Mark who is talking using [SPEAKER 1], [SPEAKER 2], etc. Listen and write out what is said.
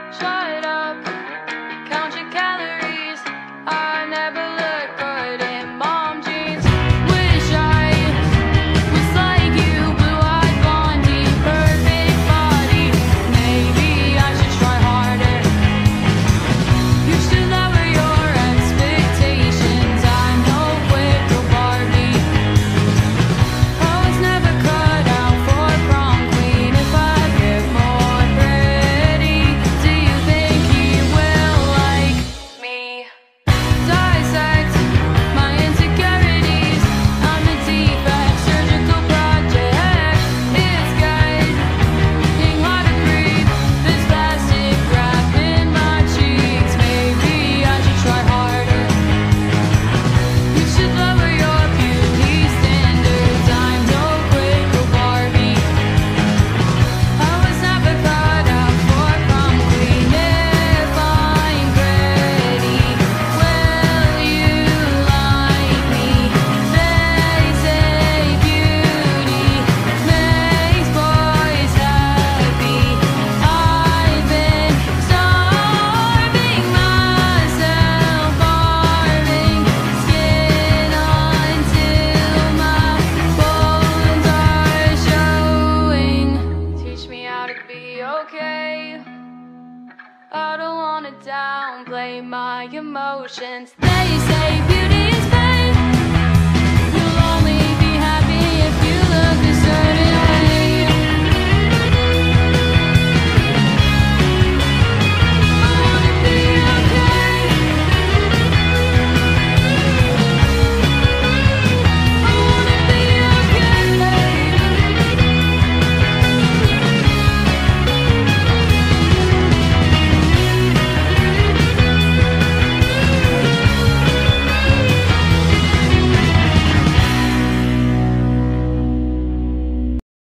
[SPEAKER 1] Shut up, count your calories. I never look good in mom jeans. Wish I was like you, blue-eyed blondie, perfect body. Maybe I should try harder. You should lower your expectations. I'm no quick Barbie. I was never cut out for prom queen. If I get more pretty, do you think he will like me? Dissect my insecurities. I'm a defect, surgical project. It's getting hard to breathe. This plastic wrap in my cheeks. Maybe I should try harder. You should lower your beauty standards. I'm no quick Barbie. I was never cut out for prom queen. If I'm pretty, will you like me? They say beauty makes boys happy. I've been starving myself, carving skin until my bones are showing. Teach me how to be okay. I don't wanna downplay my emotions. They say